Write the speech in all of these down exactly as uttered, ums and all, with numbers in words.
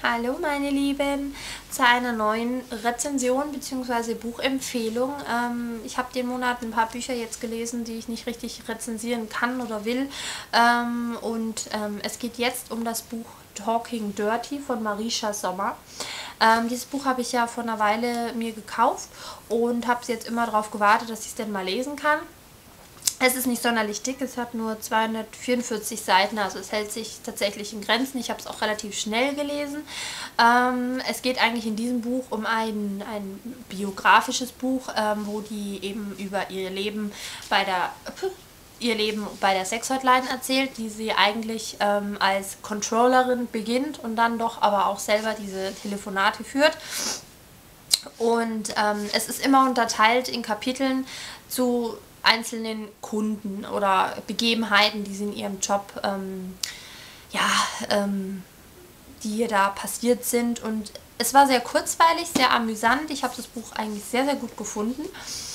Hallo meine Lieben, zu einer neuen Rezension bzw. Buchempfehlung. Ähm, ich habe den Monat ein paar Bücher jetzt gelesen, die ich nicht richtig rezensieren kann oder will. Ähm, und ähm, es geht jetzt um das Buch Talking Dirty von Marisha Sommer. Ähm, dieses Buch habe ich ja vor einer Weile mir gekauft und habe jetzt immer darauf gewartet, dass ich es denn mal lesen kann. Es ist nicht sonderlich dick, es hat nur zweihundertvierundvierzig Seiten, also es hält sich tatsächlich in Grenzen. Ich habe es auch relativ schnell gelesen. Ähm, es geht eigentlich in diesem Buch um ein, ein biografisches Buch, ähm, wo die eben über ihr Leben bei der ihr Leben bei der Sex-Hotline erzählt, die sie eigentlich ähm, als Controllerin beginnt und dann doch aber auch selber diese Telefonate führt. Und ähm, es ist immer unterteilt in Kapiteln zu einzelnen Kunden oder Begebenheiten, die sie in ihrem Job, ähm, ja, ähm, die ihr da passiert sind. Und es war sehr kurzweilig, sehr amüsant. Ich habe das Buch eigentlich sehr, sehr gut gefunden.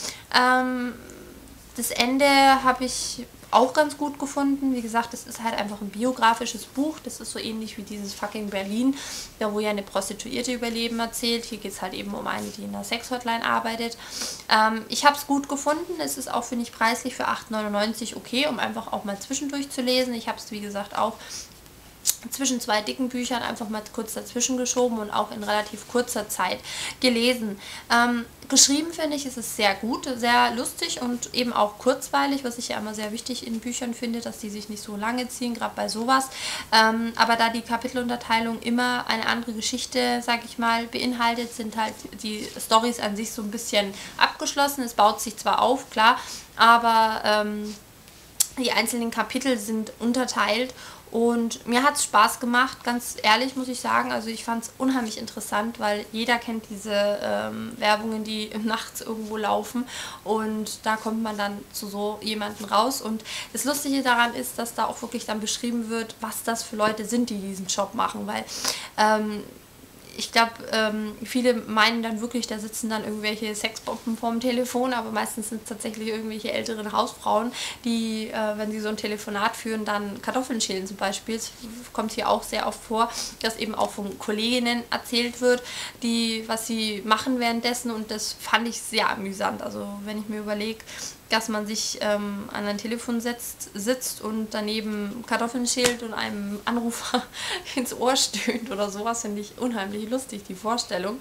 Ähm, das Ende habe ich auch ganz gut gefunden. Wie gesagt, es ist halt einfach ein biografisches Buch. Das ist so ähnlich wie dieses Fucking Berlin, da wo ja eine Prostituierte über Leben erzählt. Hier geht es halt eben um eine, die in der Sex-Hotline arbeitet. Ähm, ich habe es gut gefunden. Es ist auch, finde ich, preislich für acht neunundneunzig okay, um einfach auch mal zwischendurch zu lesen. Ich habe es, wie gesagt, auch zwischen zwei dicken Büchern einfach mal kurz dazwischen geschoben und auch in relativ kurzer Zeit gelesen. Ähm, geschrieben finde ich, ist es sehr gut, sehr lustig und eben auch kurzweilig, was ich ja immer sehr wichtig in Büchern finde, dass die sich nicht so lange ziehen, gerade bei sowas. Ähm, aber da die Kapitelunterteilung immer eine andere Geschichte, sag ich mal, beinhaltet, sind halt die Storys an sich so ein bisschen abgeschlossen. Es baut sich zwar auf, klar, aber ähm, die einzelnen Kapitel sind unterteilt. Und mir hat es Spaß gemacht, ganz ehrlich muss ich sagen. Also ich fand es unheimlich interessant, weil jeder kennt diese ähm, Werbungen, die nachts irgendwo laufen. Und da kommt man dann zu so jemanden raus. Und das Lustige daran ist, dass da auch wirklich dann beschrieben wird, was das für Leute sind, die diesen Job machen. Weil ähm, ich glaube, ähm, viele meinen dann wirklich, da sitzen dann irgendwelche Sexbomben vorm Telefon, aber meistens sind es tatsächlich irgendwelche älteren Hausfrauen, die, äh, wenn sie so ein Telefonat führen, dann Kartoffeln schälen zum Beispiel. Es kommt hier auch sehr oft vor, dass eben auch von Kolleginnen erzählt wird, die, was sie machen währenddessen, und das fand ich sehr amüsant. Also wenn ich mir überlege, dass man sich ähm, an ein Telefon setzt, sitzt und daneben Kartoffeln schält und einem Anrufer ins Ohr stöhnt oder sowas, finde ich unheimlich lustig, die Vorstellung.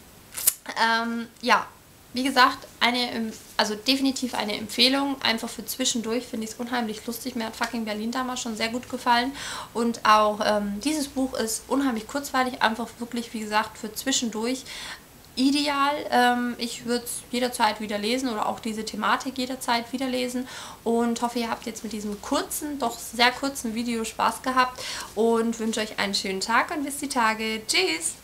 Ähm, ja, wie gesagt, eine, also definitiv eine Empfehlung, einfach für zwischendurch finde ich es unheimlich lustig. Mir hat Fucking Berlin damals schon sehr gut gefallen und auch ähm, dieses Buch ist unheimlich kurzweilig, einfach wirklich, wie gesagt, für zwischendurch ideal. Ähm, ich würde es jederzeit wieder lesen oder auch diese Thematik jederzeit wieder lesen und hoffe, ihr habt jetzt mit diesem kurzen, doch sehr kurzen Video Spaß gehabt und wünsche euch einen schönen Tag und bis die Tage. Tschüss!